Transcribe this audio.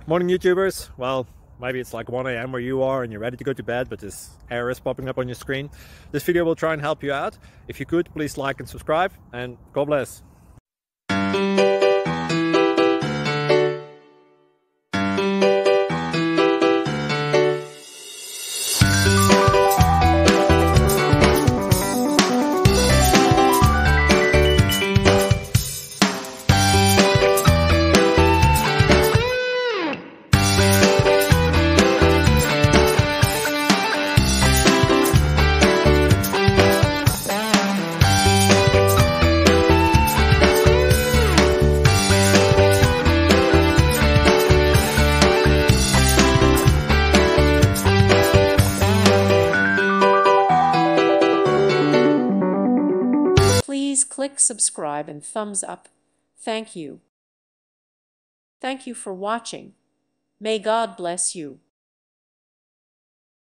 Morning YouTubers. Well, maybe it's like 1 a.m. where you are and you're ready to go to bed, but this error is popping up on your screen. This video will try and help you out. If you could, please like and subscribe, and God bless. Please click subscribe and thumbs up. Thank you. Thank you for watching. May God bless you.